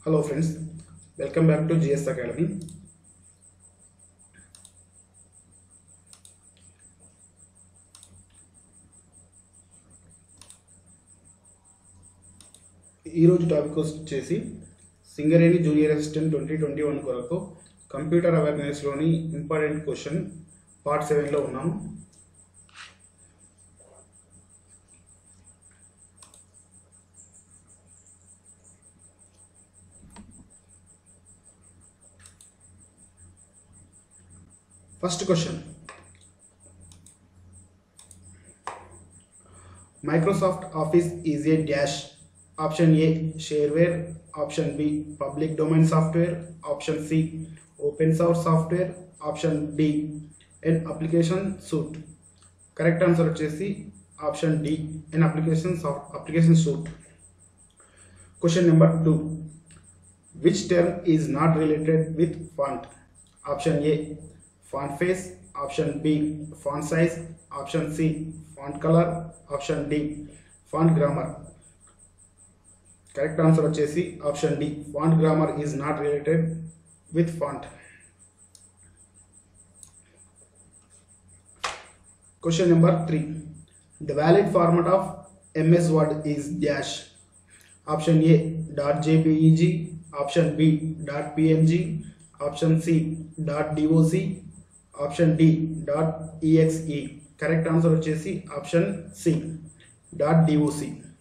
Hello friends, welcome back to GS Academy. ఈ రోజు topic వచ్చేసి సింగరేణి జూనియర్ అసిస్టెంట్ 2021 కొరకు కంప్యూటర్ అవేర్నెస్ లోని ఇంపార్టెంట్ క్వశ్చన్ పార్ట్ 7 లో ఉన్నాం. First question. Microsoft Office is a dash. Option A, shareware. Option B, public domain software. Option C, open source software. Option D, an application suite. Correct answer వచ్చేసి option D, an application suite. Question number 2. Which term is not related with font? Option A, font face. Option B, font size. Option C, font color. Option D, font grammar. Correct answer వచ్చేసి option D, font grammar is not related with font. Question number 3. The valid format of MS Word is dash. Option A, .jpeg. Option B, .png. Option C, .doc. Option D, .exe. Correct answer వచ్చేసి option C, .doc.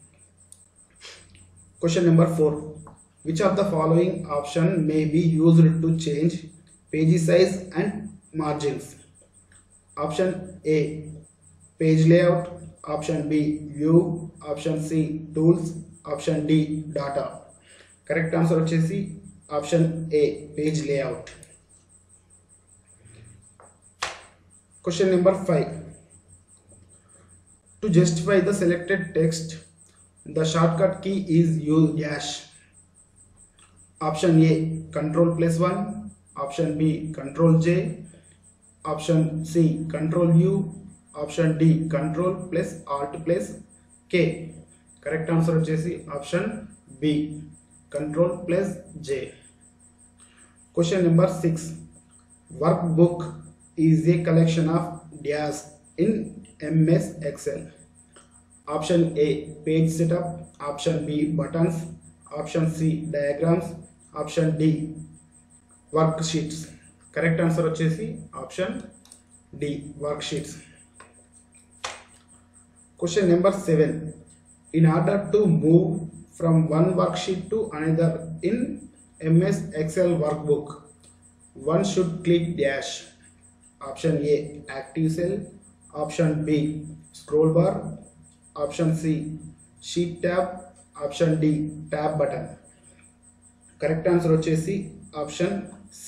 Question number 4. Which of the following option may be used to change page size and margins? Option A, page layout. Option B, view. Option C, tools. Option D, data. Correct answer వచ్చేసి option A, page layout. Question number 5. To justify the selected text, the shortcut key is U dash. Option A, Ctrl+1. Option B, Ctrl J. Option C, Ctrl U. Option D, Ctrl+Alt+K. Correct answer వచ్చేసి option B, Ctrl+J. Question number 6. Workbook is a collection of dash in MS Excel. Option A, page setup. Option B, buttons. Option C, diagrams. Option D, worksheets. Correct answer వచ్చేసి option D, worksheets. Question number 7. In order to move from one worksheet to another in MS Excel workbook, one should click dash. Option A, active cell. Option B, scroll bar. Option C, sheet tab. Option D, tab button. Correct answer వచ్చేసి option C,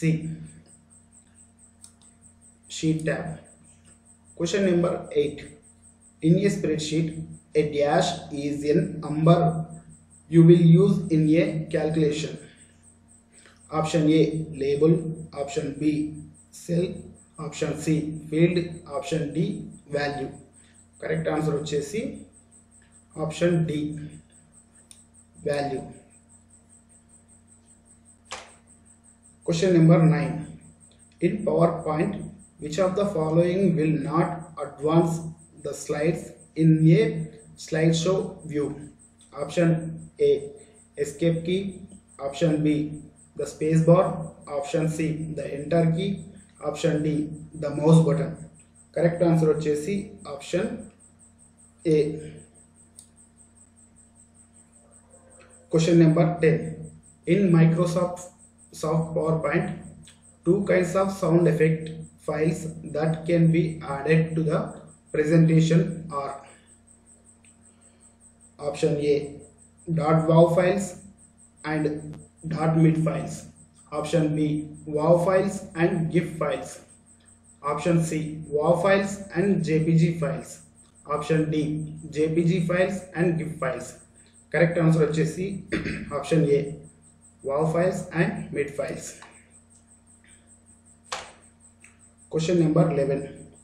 sheet tab. Question number 8. In a spreadsheet, a dash is a number you will use in a calculation. Option A, label. Option B, cell. Option C, field. Option D, value. Correct answer వచ్చేసి option D, value. Question number 9. In PowerPoint, which of the following will not advance the slides in a slideshow view? Option A, escape key. Option B, the space bar. Option C, the enter key. Option D, the mouse button. Correct answer వచ్చేసి option A. Question number 10. In Microsoft PowerPoint, two kinds of sound effect files that can be added to the presentation are option A, .wav files and .mid files. Option B, wav files and gif files. Option C, wav files and jpg files. Option D, jpg files and gif files. Correct answer వచ్చేసి option A, wav files and mid files. Question number 11.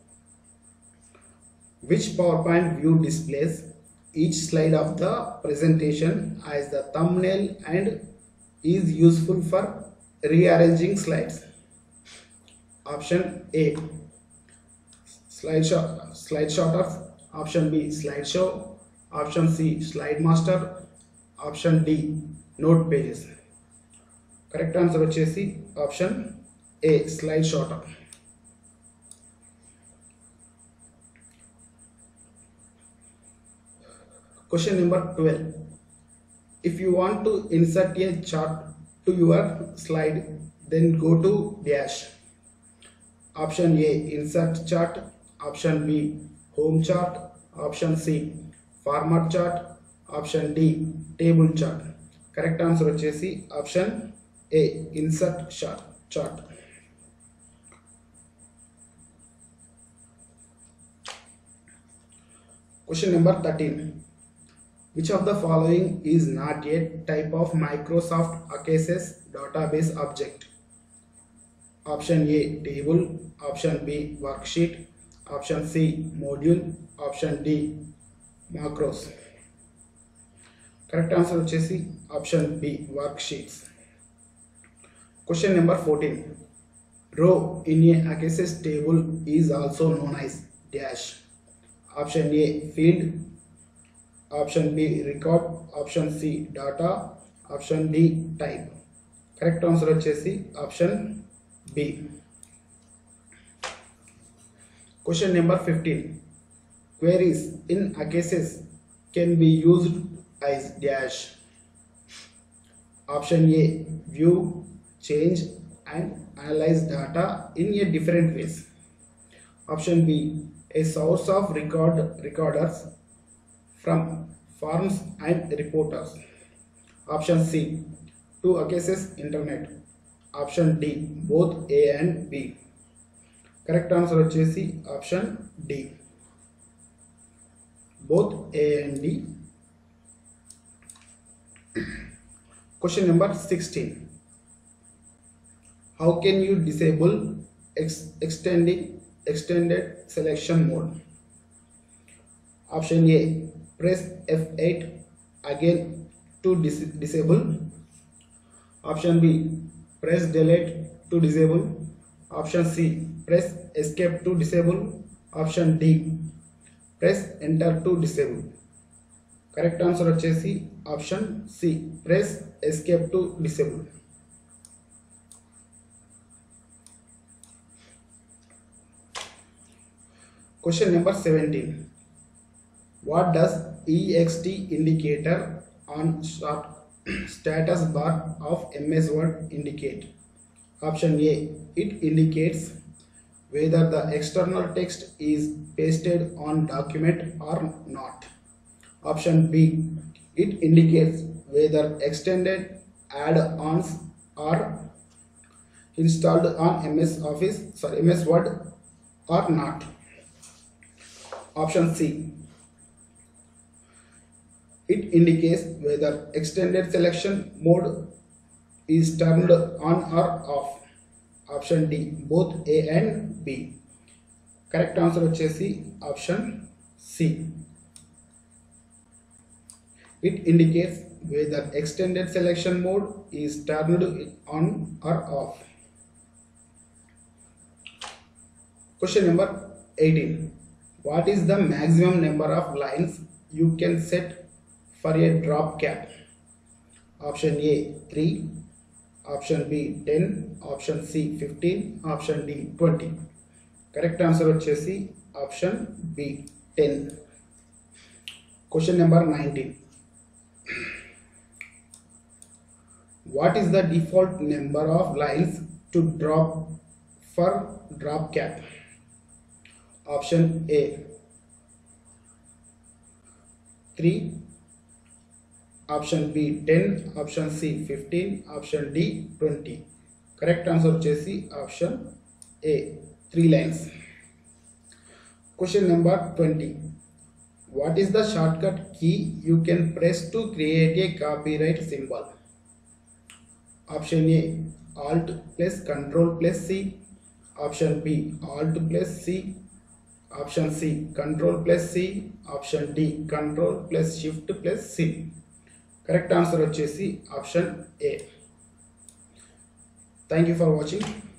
Which PowerPoint view displays each slide of the presentation as the thumbnail and is useful for rearranging slides? Option A, slide sorter. Option B, slideshow. Option C, slide master. Option D, note pages. Correct answer వచ్చేసి option A, slide sorter. Question number 12. If you want to insert a chart to your slide, then go to dash. Option A, insert chart. Option B, home chart. Option C, format chart. Option D, table chart. Correct answer వచ్చేసి option A, insert chart. Question number 13. Which of the following is not a type of Microsoft Access database object? Option A, table. Option B, worksheet. Option C, module. Option D, macros. Correct answer వచ్చేసి option B, worksheets. Question number 14. Row in a Access table is also known as dash. Option A, field. Option B, record. Option C, data. Option D, type. Correct answer వచ్చేసి option B. Question number 15. Queries in Access can be used as dash. Option A, view, change and analyze data in a different ways. Option B, a source of recorders from forms and reporters. Option C, to access internet. Option D, both A and B. Correct answer వచ్చేసి option D, both A and D. Question number 16. How can you disable extended selection mode? Option A, press F8 again to disable. Option B, press delete to disable. Option C, press escape to disable. Option D, press enter to disable. Correct answer వచ్చేసి option C, press escape to disable. Question number 17. What does EXT indicator on status bar of MS Word indicate? Option A, it indicates whether the external text is pasted on document or not. Option B, it indicates whether extended add-ons are installed on MS Word or not. Option C, it indicates whether extended selection mode is turned on or off. Option D, both A and B. Correct answer వచ్చేసి option C. It indicates whether extended selection mode is turned on or off. Question number 18. What is the maximum number of lines you can set for a drop cap? Option A, 3. Option B, 10. Option C, 15. Option D, 20. Correct answer వచ్చేసి option B, 10. Question number 19. What is the default number of lines to drop for drop cap? Option A, 3. Option B, 10. Option C, 15. Option D, 20. Correct answer వచ్చేసి option A, 3 lines. Question number 20. What is the shortcut key you can press to create a copyright symbol? Option A, Alt plus Control plus C. Option B, Alt plus C. Option C, Control plus C. Option D, Control plus Shift plus C. Correct answer వచ్చేసి option A, Thank you for watching.